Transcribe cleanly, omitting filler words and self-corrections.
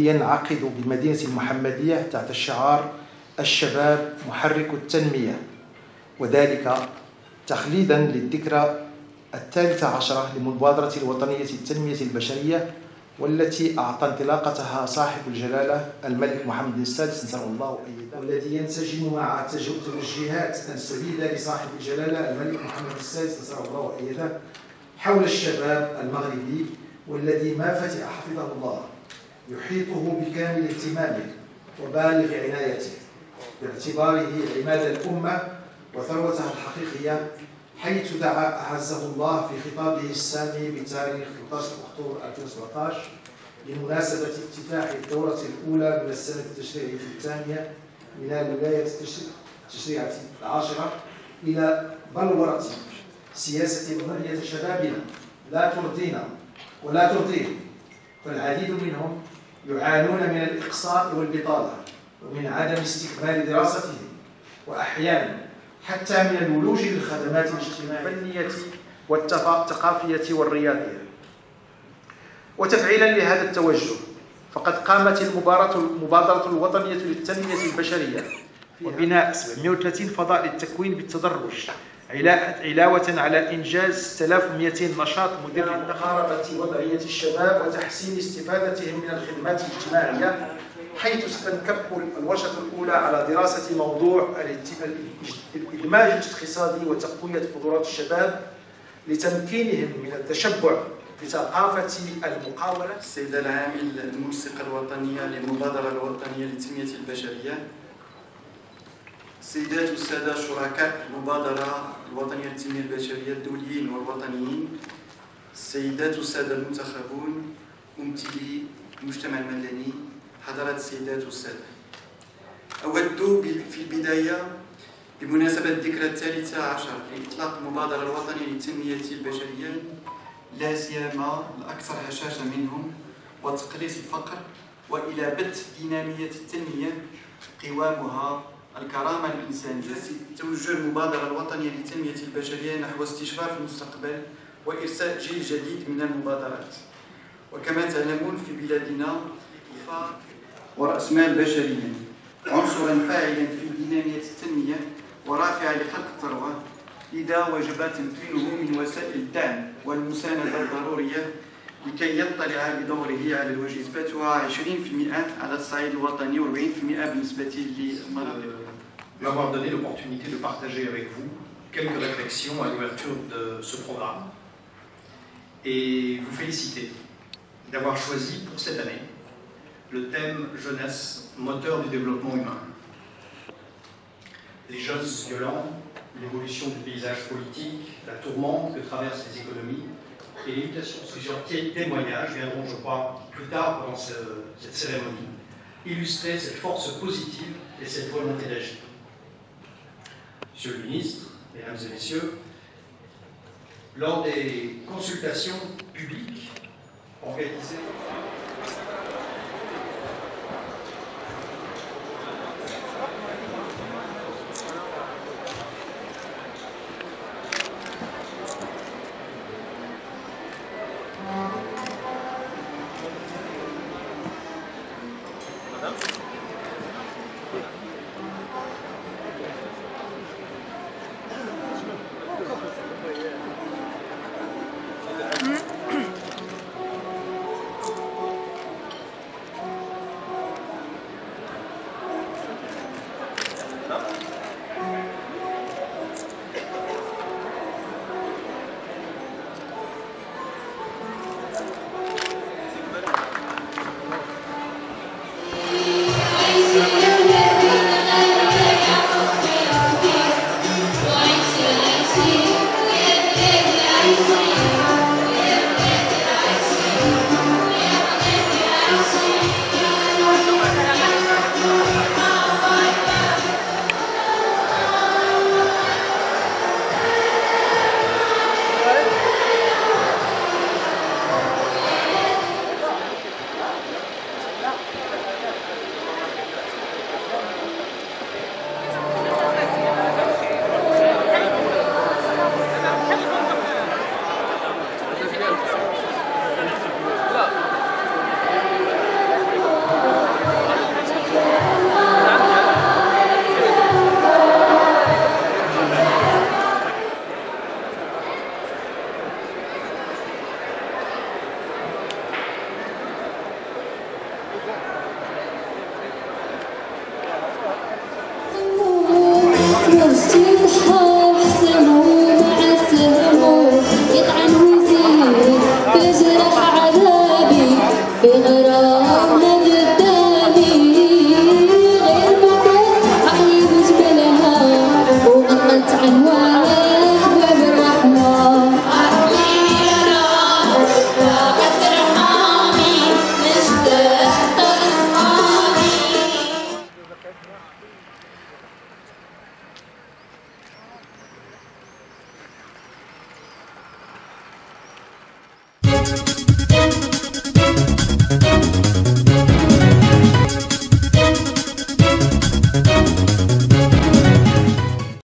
والذي ينعقد بالمدينة المحمدية تحت شعار الشباب محرك التنمية، وذلك تخليدا للذكرى 13 للمبادرة الوطنية للتنمية البشرية، والتي أعطى انطلاقتها صاحب الجلالة الملك محمد السادس نصره الله وأيده، والذي ينسجم مع توجيهات السديدة لصاحب الجلالة الملك محمد السادس نصره الله وأيده حول الشباب المغربي، والذي ما فتح حفظه الله يحيطه بكامل اهتمامه وبالغ عنايته، باعتباره عماد الأمة وثروتها الحقيقية، حيث دعا أعزه الله في خطابه السامي بتاريخ 13 أكتوبر 2017 لمناسبة افتتاح الدورة الأولى من السنة التشريعية الثانية من الولاية التشريعية العاشرة إلى بلورة سياسة بنية شبابنا لا ترضينا ولا ترضيهم، فالعديد منهم يعانون من الإقصاء والبطالة ومن عدم استكمال دراستهم، وأحيانا حتى من الولوج للخدمات الاجتماعية الفنية والثقافية والرياضية. وتفعيلا لهذا التوجه، فقد قامت المبادرة الوطنية للتنمية البشرية وبناء 730 فضاء للتكوين بالتدرج، علاوة على إنجاز 6200 نشاط مدر لمحاربة وضعية الشباب وتحسين استفادتهم من الخدمات الاجتماعية، حيث ستنكب الورشة الأولى على دراسة موضوع الإدماج الاقتصادي وتقوية قدرات الشباب لتمكينهم من التشبع بثقافة المقاولة. السيدة العامل المنسقة الوطنية للمبادرة الوطنية للتنمية البشرية، السيدات والسادة شركاء المبادرة الوطنية للتنمية البشرية الدوليين والوطنيين، السيدات والسادة المنتخبون، ممثلي المجتمع المدني، حضرات السيدات والسادة، أود في البداية بمناسبة الذكرى 13 لإطلاق المبادرة الوطنية للتنمية البشرية، لا سيما الأكثر هشاشة منهم وتقليص الفقر، وإلى بث دينامية التنمية قوامها الكرامة الإنسانية. توجه المبادرة الوطنية للتنمية البشرية نحو استشراف المستقبل وإرساء جيل جديد من المبادرات. وكما تعلمون في بلادنا ورأس مال بشري عنصرا فاعلا في دينامية التنمية ورافعا لخلق الثروة، لذا وجب تمكينه من وسائل الدعم والمساندة الضرورية لكي يطلع بدوره على الواجباتها 20% على الصعيد الوطني و40% بالنسبة للمناطق. M'avoir donné l'opportunité de partager avec vous quelques réflexions à l'ouverture de ce programme et vous féliciter d'avoir choisi pour cette année le thème jeunesse, moteur du développement humain. Les jeunes violents, l'évolution du paysage politique, la tourmente que traversent les économies et les mutations. Plusieurs témoignages viendront, je crois, plus tard pendant cette cérémonie, illustrer cette force positive et cette volonté d'agir. Monsieur le ministre, Mesdames et Messieurs, lors des consultations publiques organisées